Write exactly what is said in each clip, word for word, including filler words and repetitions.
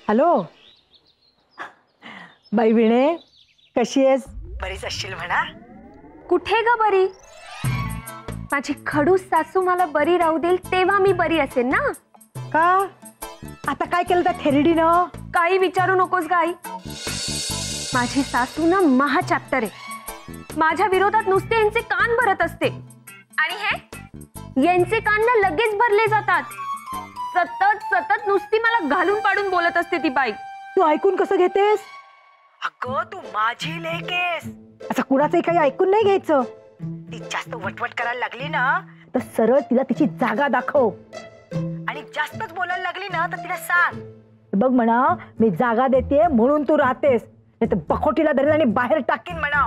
Hello बाई विणे, कशी आहेस? बरीच असशील म्हणा. कुठे ग बरी? माझी खडूस सासू मला बरी राहू देईल तेव्हा मी बरी असेल ना. का आता काय केलं त्या थेरडीनं? काही विचारू नकोस ग आई. माझी सासू ना महा चॅप्टर आहे. माझ्या विरोधात नुसते यांचे कान भरत असते आणि हे यांचे कान ना लगेच भरले जातात. सतत सतत नुसती मला घालून पाडून बोलत असते ती बाई. तू ऐकून कसं घेतेस? अगं तू माझी लेक आहेस, असं कुणाचंही काही ऐकून नाही घ्यायचं. ती जास्त वटवट करायला लागली ना तर सरळ तिला तिची जागा दाखव, आणि जास्तच बोलायला लागली ना तर तिला सांग, बघ म्हणा मी जागा देते म्हणून तू राहतेस, नाही तर बखोटीला धरेल आणि बाहेर टाकीन म्हणा.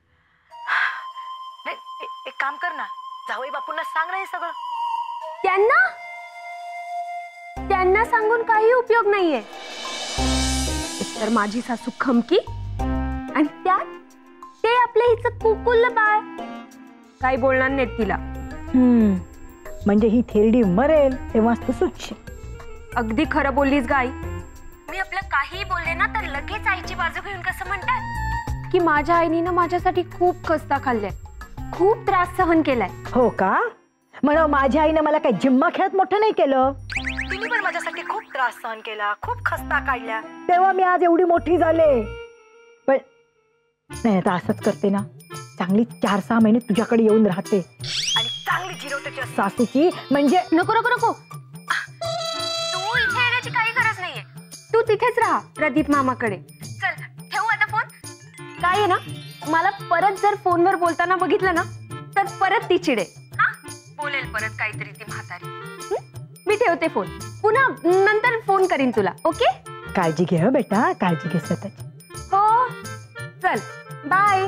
एक काम कर ना, जावई बापूंना सांग ना हे सगळं. त्यांना त्यांना सांगून काही उपयोग नाहीये. तर माझी सासू खमकी आणि त्यात ते आपल्या हिचं कुकुल बाळ, काही बोलणार नाहीत तिला. हम्म म्हणजे ही थेरडी मरेल तेव्हाच तू सुटशील. अगदी खरं बोललीस गाई. मी आपलं काही बोलले ना तर लगेच आईची बाजू घेऊन कसं म्हणतात की माझ्या आईने ना माझ्यासाठी खूप खस्ता खाल्लाय, खूप त्रास सहन केलाय. हो का? म्हणा माझ्या आईने मला काही जिम्मा खेळत मोठं नाही केलं. तिने पण माझ्यासाठी खूप त्रास सहन केला, खूप खस्ता काढल्या, तेव्हा मी आज एवढी मोठी झाले. पण नाही आता असंच करते ना, चांगली चार सहा महिने तुझ्याकडे येऊन राहते आणि चांगली जिरवते तुझ्या सासूची. म्हणजे नको नको नको, तू इथे येण्याची काही गरज नाहीये. तू तिथेच राहा प्रदीप मामाकडे. चल ठेवू आता फोन. काय आहे ना, मला परत जर फोनवर बोलताना बघितलं ना तर परत ती चिडे. हा बोलेल परत काहीतरी ती म्हातारी. मी ठेवते फोन, पुन्हा नंतर फोन करीन तुला. ओके? काळजी घे हो बेटा, काळजी घे स्वतःची. हो चल बाय.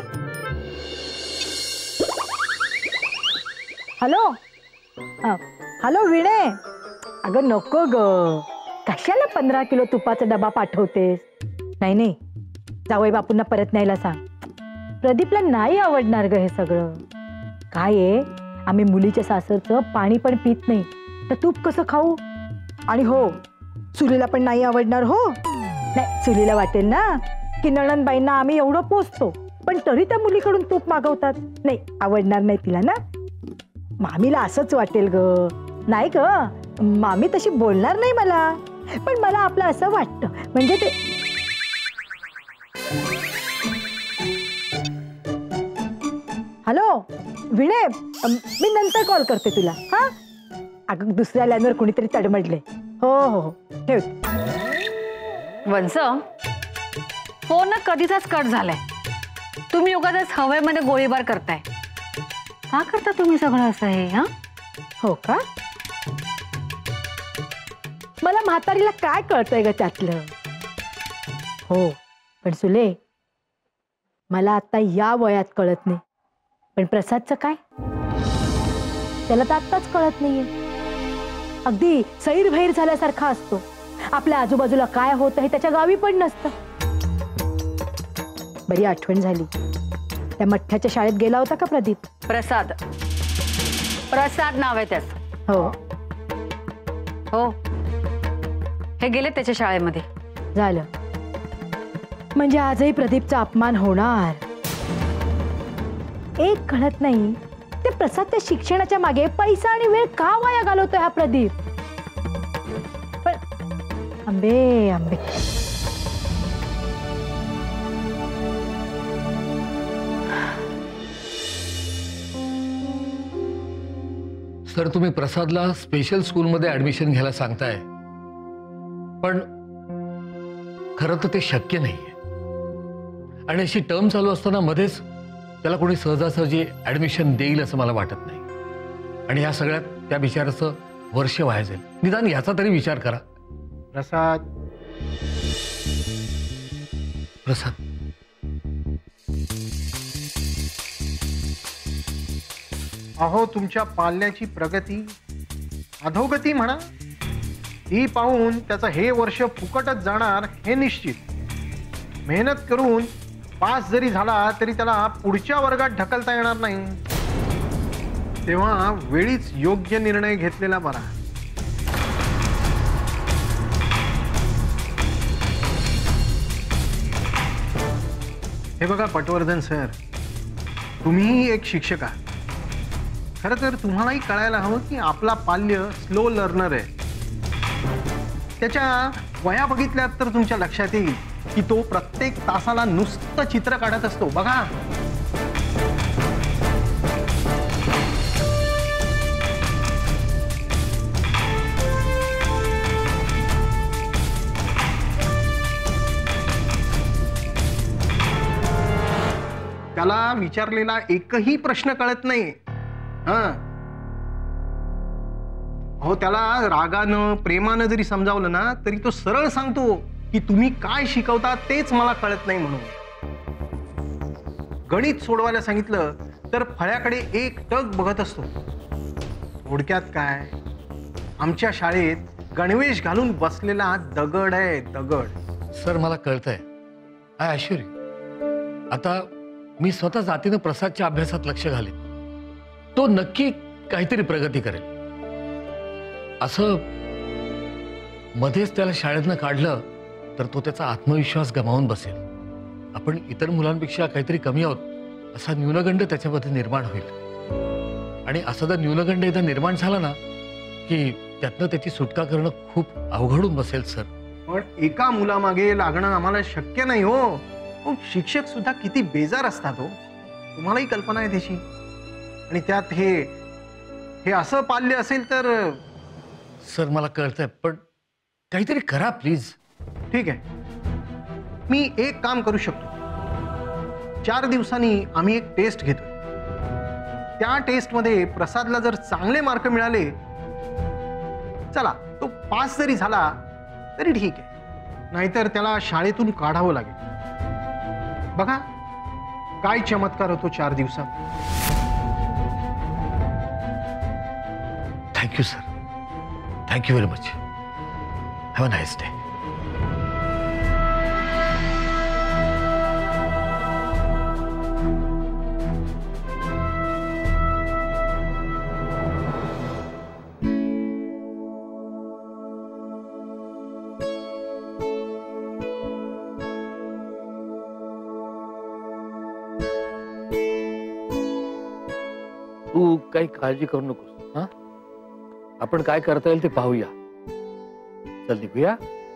हॅलो हॅलो विणे, अगं नको ग, कशाला पंधरा किलो तुपाचा डबा पाठवतेस? नाही नाही, जावई बापूंना परत न्यायला सांग. प्रदीपला नाही आवडणार ग हे सगळं. काय आहे, आम्ही मुलीच्या सासरचं पाणी पण पित नाही, तर तूप कसं खाऊ? आणि हो सुलीला पण नाही आवडणार. हो नाही, सुलीला वाटेल ना की नणंदबाईंना आम्ही एवढं पोचतो, पण तरी त्या मुलीकडून तूप मागवतात. नाही आवडणार नाही तिला ना. मामीला असंच वाटेल ग. नाही ग, मामी तशी बोलणार नाही मला, पण मला आपलं असं वाटतं. म्हणजे ते हॅलो विणे, मी नंतर कॉल करते तुला. हा अगं दुसऱ्या लाईनवर कोणीतरी तडमडले. हो हो हो ठेव. वंस, फोन ना कधीचाच कट झालाय. तुम्ही उगाच हवेमध्ये गोळीबार करताय. का करता तुम्ही सगळं असं हे? हा हो का? मला म्हातारीला काय कळतंय ग त्यातलं. हो पण सुले, मला आता या वयात कळत नाही, पण प्रसादचं काय, त्याला तर आत्ताच कळत नाहीये. अगदी सैरभैर झाल्यासारखा असतो. आपल्या आजूबाजूला काय होतं हे त्याच्या गावी पण नसतं. बरी आठवण झाली, त्या मठ्याच्या शाळेत गेला होता का प्रदीप? प्रसाद प्रसाद नाव आहे त्याचं. हो हो, हे गेले त्याच्या शाळेमध्ये. झालं म्हणजे आजही प्रदीपचा अपमान होणार. एक कळत नाही, ते प्रसादच्या शिक्षणाच्या मागे पैसा आणि वेळ का वाया घालवतोय हा प्रदीप. पण आंबे आंबे सर, तुम्ही प्रसादला स्पेशल स्कूलमध्ये ऍडमिशन घ्यायला सांगताय, पण खरं तर ते शक्य नाहीये. आणि अशी टर्म चालू असताना मध्येच त्याला कोणी सहजासहजी ऍडमिशन देईल असं मला वाटत नाही. आणि ह्या सगळ्यात त्या बिचाराचं वर्ष वाया जाईल. निदान याचा तरी विचार करा. प्रसाद प्रसाद अहो, तुमच्या पाल्याची प्रगती अधोगती म्हणा, ती पाहून त्याचं हे वर्ष फुकटच जाणार हे निश्चित. मेहनत करून पास जरी झाला तरी त्याला पुढच्या वर्गात ढकलता येणार नाही. तेव्हा वेळीच योग्य निर्णय घेतलेला बरा. हे बघा पटवर्धन सर, तुम्हीही एक शिक्षक आहात. खरं तर तुम्हालाही कळायला हवं की आपला पाल्य स्लो लर्नर आहे. त्याच्या वया बघितल्यात तर तुमच्या लक्षात येईल की तो प्रत्येक तासाला नुसतं चित्र काढत असतो. बघा, त्याला विचारलेला एकही प्रश्न कळत नाही. हा, हो, त्याला रागानं प्रेमानं जरी समजावलं ना तरी तो सरळ सांगतो की तुम्ही काय शिकवता तेच मला कळत नाही म्हणून. गणित सोडवायला सांगितलं तर फळ्याकडे एक टक बघत असतो. थोडक्यात काय, आमच्या शाळेत गणवेश घालून बसलेला दगड आहे, दगड. सर मला कळतंय, आय अश्युर यू. आता मी स्वतः जातीनं प्रसादच्या अभ्यासात लक्ष घालेन. तो नक्की काहीतरी प्रगती करेल. असं मध्येच त्याला शाळेतनं काढलं तर तो त्याचा आत्मविश्वास गमावून बसेल. आपण इतर मुलांपेक्षा काहीतरी कमी आहोत असा न्यूनगंड त्याच्यामध्ये निर्माण होईल. आणि असा जर न्यूनगंड एकदा निर्माण झाला ना की त्यातनं त्याची सुटका करणं खूप अवघडून बसेल सर. पण एका मुलामागे लागणं आम्हाला शक्य नाही हो. हो, शिक्षक सुद्धा किती बेजार असतात हो. तुम्हालाही कल्पना आहे त्याची. आणि त्यात हे हे असं पाल्य असेल तर. सर मला कळतंय, पण काहीतरी करा प्लीज. ठीक आहे, मी एक काम करू शकतो. चार दिवसांनी आम्ही एक टेस्ट घेतो. त्या टेस्टमध्ये प्रसादला जर चांगले मार्क मिळाले, चला तो पास जरी झाला तरी ठीक आहे. नाहीतर त्याला शाळेतून काढावं लागेल. बघा काय चमत्कार होतो चार दिवसात. Thank you sir, thank you very much. Have a nice day. तू काही काळजी करू नकोस. हा, आपण काय करता येईल ते पाहूया. चल निघूया.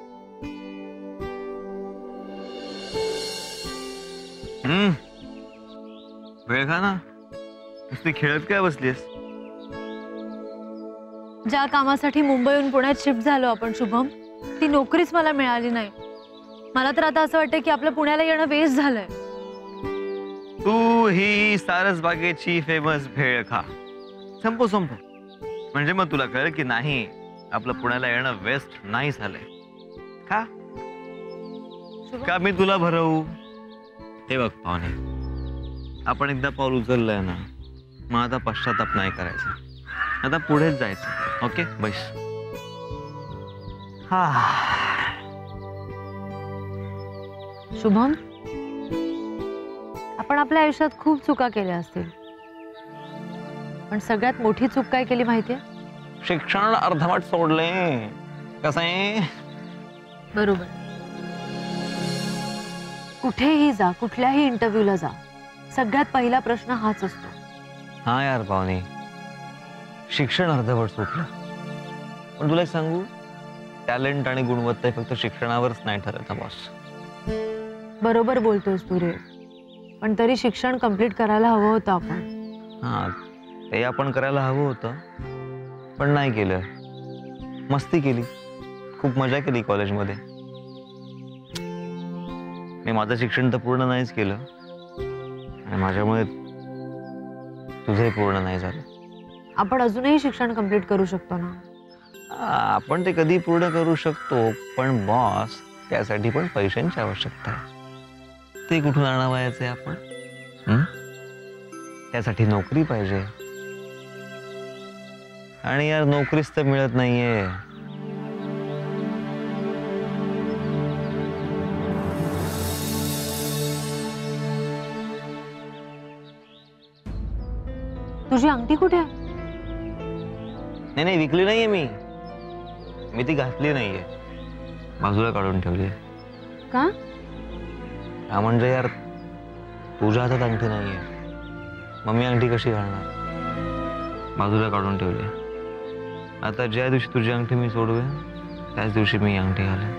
हम्म वेळ खा ना, नुसती खेळत काय बसलीस? ज्या कामासाठी मुंबईहून पुण्यात शिफ्ट झालो आपण शुभम, ती नोकरीच मला मिळाली नाही. मला तर आता असं वाटतं की आपलं पुण्याला येणं वेस्ट झालंय. तू ही सारसबागेची फेमस भेळ खा, संपो संपो. म्हणजे मग तुला कळेल की नाही, आपलं पुण्याला येणं वेस्ट नाही झालंय. खा. का मी तुला भरवू? हे बघ पाहुणे, आपण एकदा पाऊल उचललंय ना, मग आता पश्चाताप नाही करायचा. आता पुढेच जायचं. ओके बस. हा शुभम, आपण आपल्या आयुष्यात खूप चुका केल्या असतील, पण सगळ्यात मोठी चूक काय केली माहितीये? शिक्षण अर्धवट सोडले. कसं आहे? बरोबर. कुठेही जा, कुठल्याही इंटरव्ह्यूला जा, सगळ्यात पहिला प्रश्न हाच असतो. हा यार पाहुणे, शिक्षण अर्धवट सुटलं. पण तुला एक सांगू, टॅलेंट आणि गुणवत्ता फक्त शिक्षणावरच नाही ठरत ना बॉस. बरोबर बोलतोस तू रे, पण तरी शिक्षण कंप्लीट करायला हवं होतं आपण. हा, ते आपण करायला हवं होतं, पण नाही केलं. मस्ती केली, खूप मजा केली कॉलेजमध्ये. मी माझं शिक्षण तर पूर्ण नाहीच केलं, आणि माझ्यामुळे तुझंही पूर्ण नाही झालं. आपण अजूनही शिक्षण कंप्लीट करू शकतो ना. आपण ते कधी पूर्ण करू शकतो, पण बॉस त्यासाठी पण पैशांची आवश्यकता आहे. ते कुठून आणावयाचे आपण? हं? त्यासाठी नोकरी पाहिजे, आणि यार नोकरीच तर मिळत नाहीये. तुझी अंगठी कुठे आहे? नाही नाही, विकली नाहीये मी. मी ती घातली नाहीये, बाजूला काढून ठेवली. का? हा म्हणजे यार, तुझ्या हातात अंगठी नाहीये, मम्मी अंगठी कशी घालणार? बाजूला काढून ठेवली. आता ज्या दिवशी तुझी अंगठी मी सोडवेन त्याच दिवशी मी अंगठी घालेन.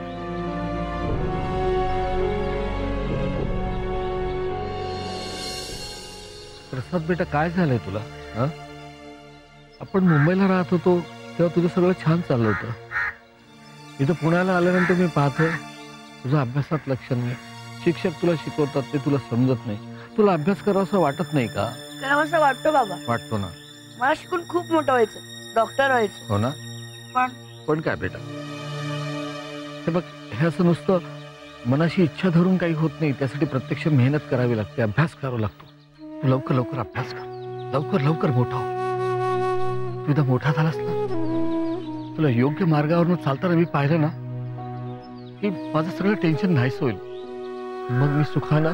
प्रसाद बेटा, काय झालंय तुला? हा? आपण मुंबईला राहत होतो तेव्हा तुझं सगळं छान चाललं होतं. इथं पुण्याला आल्यानंतर मी पाहतोय तुझं अभ्यासात लक्ष नाही. शिक्षक तुला शिकवतात ते तुला समजत नाही. तुला अभ्यास करावा वाटत नाही का? करावासा वाटतो बाबा. वाटतो ना. मला शिकून खूप मोठं व्हायचं, डॉक्टर व्हायचं. हो ना. पण पण काय बेटा, हे बघ, हे असं नुसतं मनाशी इच्छा धरून काही होत नाही. त्यासाठी प्रत्यक्ष मेहनत करावी लागते, अभ्यास करावा लागतो. तू लवकर लवकर अभ्यास कर, लवकर लवकर मोठा हो. तू एकदा मोठा झालास ना, तुला योग्य मार्गावरून चालताना मी पाहिलं ना की माझं सगळं टेन्शन नाहीच होईल. मग मी सुखानं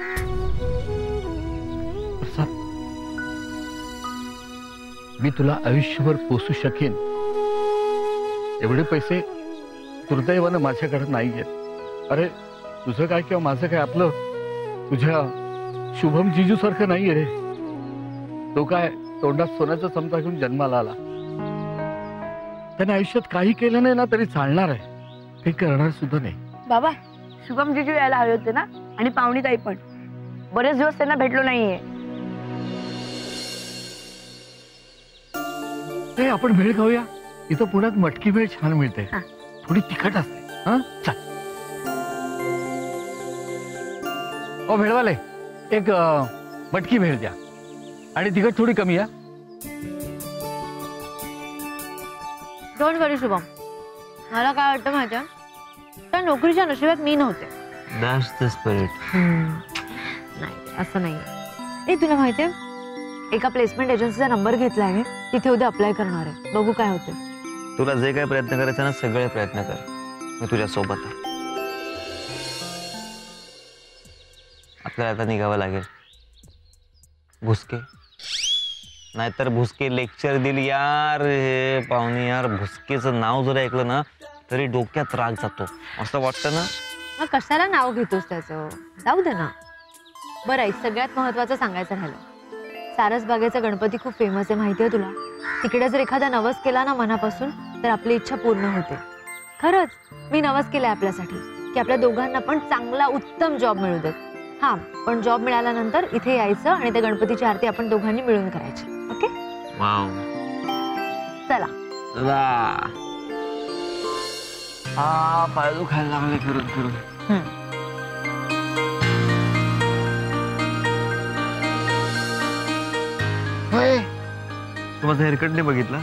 प्रसाद, मी तुला आयुष्यभर पोसू शकेन एवढे पैसे दुर्दैवानं माझ्याकडे नाही आहेत. अरे तुझं काय किंवा माझं काय, आपलं तुझ्या शुभम जिजू सारखं नाहीये रे. तो काय तोंडात सोन्याचा चमचा घेऊन जन्माला आला. त्याने आयुष्यात काही केलं नाही ना तरी चालणार आहे, काही करणार सुद्धा नाही. बाबा, शुभम जिजू यायला हवे होते ना, आणि पाहुणीताई पण. बरेच दिवस त्यांना भेटलो नाहीये. हे आपण भेळ खाऊया. इथं पुण्यात मटकी भेळ छान मिळते, थोडी तिखट असते. हा चल. ओ भेळवाले, एक मटकी भेळ द्या आणि तिखट थोडी कमी या. डोंट वरी शुभम, मला काय वाटतं माहिती आहे, त्या नोकरीच्या नशिबात मी नव्हते. That's the spirit. नाही, असं नाही. ए तुला माहिती आहे, एका प्लेसमेंट एजन्सीचा नंबर घेतला आहे, तिथे उद्या अप्लाय करणार आहे. बघू काय होतं. तुला जे काही प्रयत्न करायचे ना सगळे प्रयत्न कर, मी तुझ्या सोबत आहे. आपल्याला आता निघावं लागेल. भुसके नाहीतर भुसके लेक्चर दिल यार. हे पाहुणे यार, भुसकेचं नाव जर ऐकलं ना तरी डोक्यात राग जातो, असं वाटतं ना. मग कशाला नाव घेतोस त्याचं, जाऊ दे ना. बरं आहे, सगळ्यात महत्वाचं सांगायचं राहिलं, सारसबागेचा गणपती खूप फेमस आहे, माहिती आहे तुला. तिकडे जर एखादा नवस केला ना मनापासून तर आपली इच्छा पूर्ण होते. खरंच मी नवस केलाय आपल्यासाठी की आपल्या दोघांना पण चांगला उत्तम जॉब मिळू देत. हा, पण जॉब मिळाल्यानंतर इथे यायचं आणि त्या गणपतीची आरती आपण दोघांनी मिळून करायची. ओके, वाव, चला. हा पाय दुखायला लागले फिरून फिरून. तू माझा हेअरकट नाही बघितलास?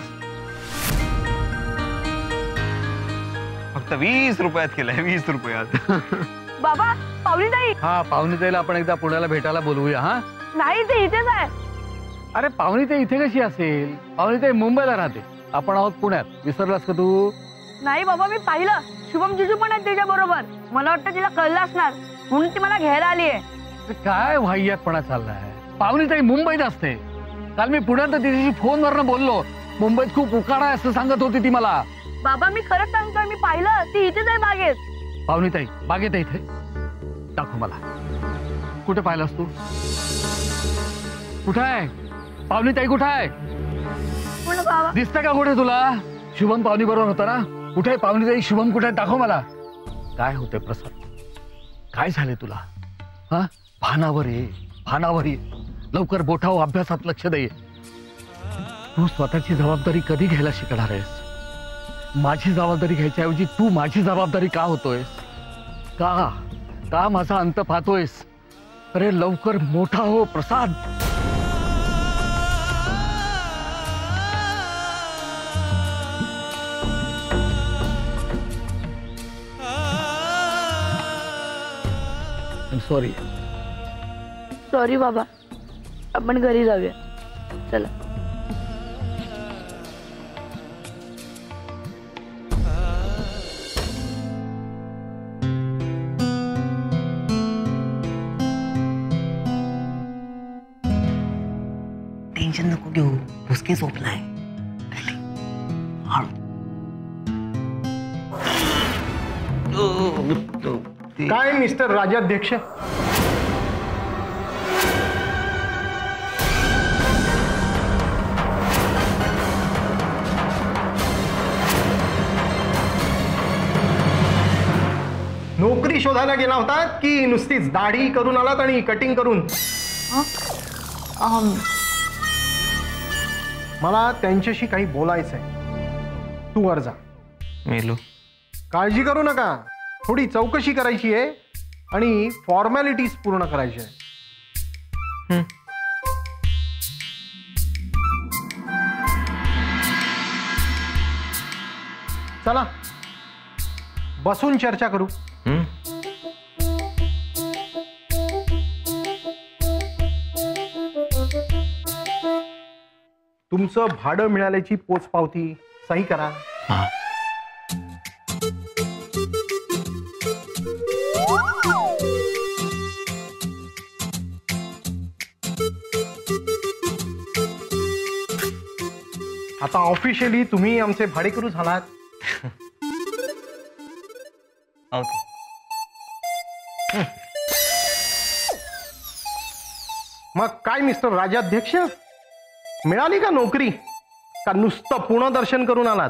फक्त वीस रुपयात केलाय, वीस रुपयात. बाबा, पाहुणीताई. हा, पाहुणीताईला आपण एकदा पुण्याला भेटायला बोलवूया. हा नाही, ते इथेच आहे. अरे पाहुणीताई इथे कशी असेल? पाहुणीताई मुंबईला राहते, आपण आहोत पुण्यात. विसरलास का तू? नाही बाबा, मी पाहिलं, शुभम जिजू पण आहेत त्याच्या बरोबर. मला वाटतं तिला कळलं असणार म्हणून ती मला घ्यायला आली आहे. काय वाह्यातपणा चाललाय. पाहुणीताई मुंबईत असते. काल मी पुण्यात तिच्याशी फोनवरनं बोललो, मुंबईत खूप उकाडा आहे असं सांगत होती ती मला. बाबा, मी खरंच सांगतोय, मी पाहिलं, ती इथेच आहे बागेत. पाहुणीताई बागेत आहे इथे? दाखव मला. कुठे पाहिलास तू? कुठे आहे पाहुणीताई? कुठे आहे? पण बाबा, दिसतं का कुठे तुला? शुभम पाहुणी बरोबर होता ना? कुठे आहे पाहुणीताई? शुभम कुठे आहे? दाखव मला. काय होतंय प्रसाद? काय झाले तुला? हा, भानावर ये, भानावर ये. लवकर बोठाव, अभ्यासात लक्ष दे. तू स्वतःची जबाबदारी कधी घ्यायला शिकणार आहेस? माझी जबाबदारी घ्यायच्या ऐवजी तू माझी जबाबदारी का होतोयस? का का माझा अंत पाहतोयस? अरे लवकर मोठा हो प्रसाद. सॉरी सॉरी बाबा, आपण घरी जाऊया. चला. टेन्शन नको घेऊ, भुसके झोपलाय. काय मिस्टर राजाध्यक्ष, नोकरी शोधायला गेला होतात की नुसतीच दाढी करून आलात आणि कटिंग करून? अम, मला त्यांच्याशी काही बोलायचंय. तू वर जा. मेलो. काळजी करू नका. थोडी चौकशी करायची आहे आणि फॉर्मॅलिटीज पूर्ण करायची आहे. चला बसून चर्चा करू. हम्म. तुमचं भाडं मिळाल्याची पोचपावती सही करा. हा. आता ऑफिशियली तुम्ही आमचे भाडेकरू झालात. ओके. मग काय मिस्टर राजाध्यक्ष, मिळाली का नोकरी, का नुसतं पुनर्दर्शन करून आलात?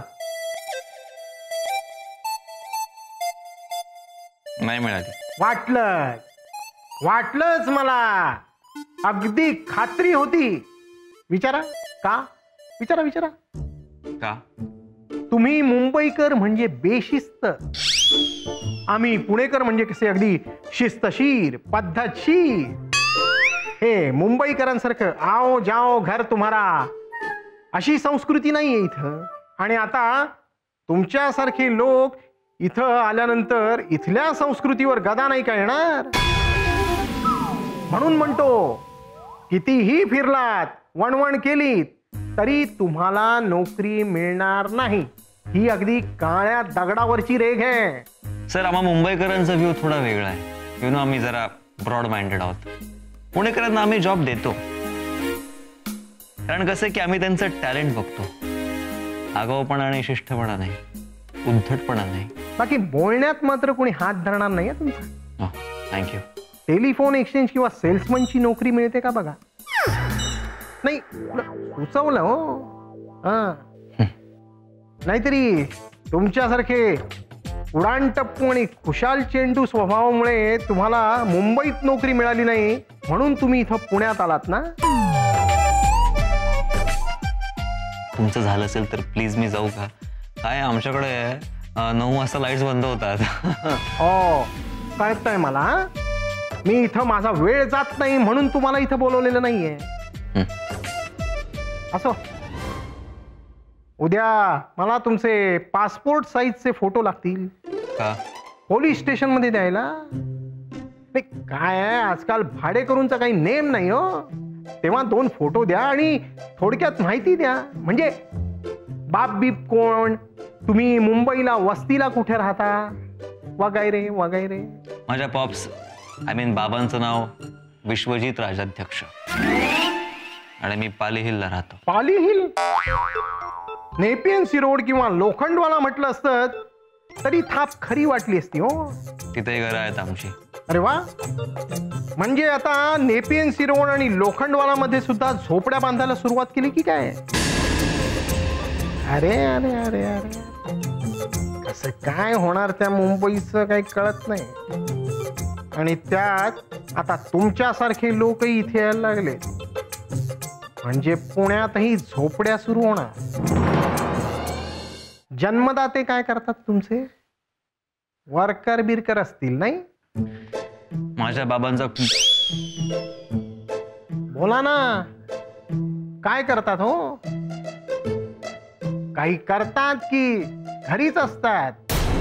नाही मिळाली. वाटलं वाटलंच मला. अगदी खात्री होती. विचारा का? विचारा विचारा. का? तुम्ही मुंबईकर म्हणजे बेशिस्त, आम्ही पुणेकर म्हणजे कसे अगदी शिस्तशीर पद्धतशीर. हे मुंबईकरांसारखं आओ जाओ घर तुम्हारा अशी संस्कृती नाहीये इथं. आणि आता तुमच्यासारखे लोक इथं आल्यानंतर इथल्या संस्कृतीवर गदा नाही का येणार? म्हणून म्हणतो, कितीही फिरलात वणवण केलीत तरी तुम्हाला नोकरी मिळणार नाही. ही अगदी काळ्या दगडावरची रेघ आहे. सर, आम्हा मुंबईकरांचा व्ह्यू थोडा वेगळा आहे. यु नो, आम्ही जरा ब्रॉड माइंडेड आहोत. पुणेकरांना आम्ही जॉब देतो, कारण कसं की आम्ही त्यांचं टॅलेंट बघतो. आगाऊपणा आणि शिष्टपणा नाही, उद्धटपणा नाही. बाकी बोलण्यात मात्र कोणी हात धरणार नाही तुमचा. थँक्यू. टेलिफोन एक्सचेंज किंवा सेल्समनची नोकरी मिळते का बघा. नाही सुचवलं हो. हा, नाहीतरी तुमच्यासारखे उडाण टप्पू आणि खुशाल चेंडू स्वभावामुळे तुम्हाला मुंबईत नोकरी मिळाली नाही, म्हणून तुम्ही इथं पुण्यात आलात ना. तुमचं झालं असेल तर प्लीज मी जाऊ का? काय आमच्याकडे नऊ वाजता लाईट्स बंद होतात. हो, कळतंय मला. मी इथं माझा वेळ जात नाही म्हणून तुम्हाला इथं बोलवलेलं नाहीये. असो, उद्या मला तुमचे पासपोर्ट साईजचे फोटो लागतील. का? पोलीस स्टेशन मध्ये द्यायला. नाही काय आहे, आजकाल भाडेकरूंचा काही नेम नाही हो. तेव्हा दोन फोटो द्या आणि थोडक्यात माहिती द्या. म्हणजे बाप बीप कोण, तुम्ही मुंबईला वस्तीला कुठे राहता, वगैरे वगैरे. माझ्या पॉप्स आय मीन बाबांचं नाव विश्वजित राजाध्यक्ष आणि मी पाली हिलला राहतो. पाली हिल? नेपियन्सी रोड किंवा लोखंडवाला म्हटलं असतं तरी थाप खरी वाटली असती हो. तिथे घरं आहेत आमची. अरे वा, म्हणजे आता नेपियन्सी रोड आणि लोखंडवाला मध्ये सुद्धा झोपड्या बांधायला सुरुवात केली की काय? अरे अरे अरे अरे असं काय होणार त्या मुंबईचं काही कळत नाही. आणि त्यात आता तुमच्यासारखे लोकही इथे यायला लागले, म्हणजे पुण्यातही झोपड्या सुरू होणार. जन्मदाते काय करतात तुमचे? वर्कर बिरकर असतील नाही? माझ्या बाबांचा बोला ना, काय करतात हो? काही करतात की घरीच असतात?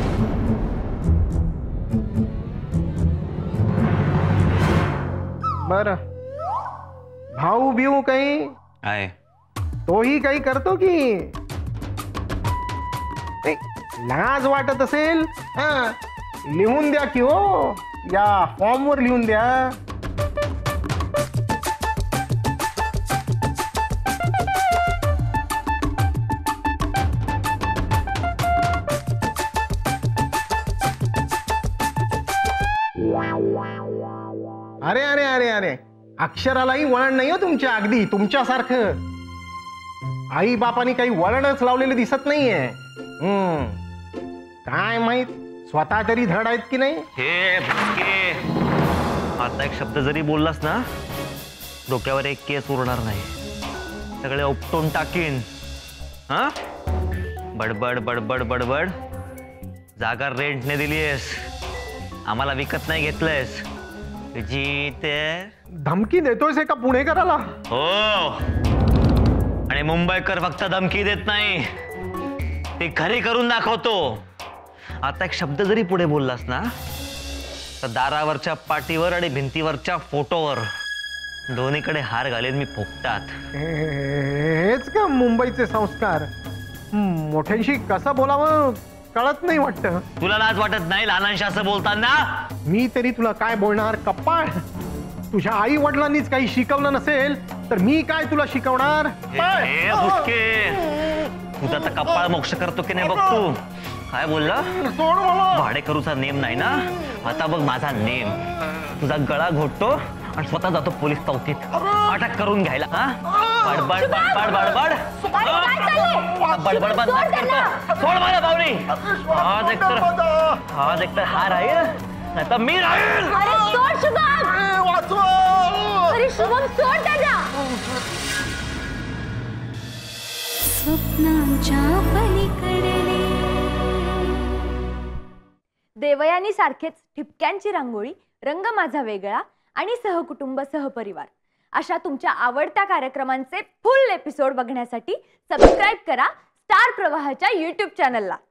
बर, भाऊ बिऊ काही आहे? तोही काही करतो की नाही? लाज वाटत असेल हा, लिहून द्या की हो, या फॉर्मवर लिहून द्या. अरे अरे अरे अरे अक्षरालाही वळण नाही हो तुमच्या. अगदी तुमच्यासारखं आई बापानी काही वळणच लावलेलं दिसत नाहीये. हम्म काय माहित स्वतः तरी धड आहेत की नाही? हे भुसके, आता एक शब्द जरी बोललास ना, डोक्यावर एक केस उरणार नाही, सगळे उपटून टाकीन. हा, बडबड बडबड बडबड. जागा रेंटने दिलीयस, आम्हाला विकत नाही घेतलंयस. तुझी ते धमकी देतोयस एका पुणेकराला? हो, आणि मुंबईकर फक्त धमकी देत नाही, ते खरी करून दाखवतो. आता एक शब्द जरी पुढे बोललास ना, तर दारावरच्या पाटीवर आणि भिंतीवरच्या फोटोवर दोन्हीकडे हार घालेन मी फुकटात. हेच का मुंबईचे संस्कार? मोठ्यांशी कसं बोलावं कळत नाही वाटतं. तुला लाज वाटत नाही लहानांशी असं बोलताना? मी तरी तुला काय बोलणार कप्पाळ? तुझ्या आई वडिलांनीच काही शिकवलं नसेल तर मी काय तुला शिकवणार? हे भुसके, तुझा तर कपाळ मोक्ष करतो की नाही बघ तू. काय बोलला? भाडेकरूचा नेम नाही ना, आता बघ माझा नेम. तुझा गळा घोटतो आणि स्वतः जातो पोलीस चौकीत अटक करून घ्यायला. हा, बडबड बडबड बडबड बडबड बंद करतो. सोड मला पाहुणी. आज एकतर आज एकतर हा राहील नाही तर मी राहील. अरे सोड शुभम. अरे शुभम सोड त्याला. स्वप्नांच्या पलीकडे देवयानी सारखेच ठिपक्यांची रांगोळी, रंग माझा वेगळा आणि सहकुटुंब सहपरिवार अशा तुमच्या आवडत्या कार्यक्रमांचे फुल एपिसोड बघण्यासाठी सबस्क्राईब करा स्टार प्रवाहाच्या यूट्यूब चॅनलला.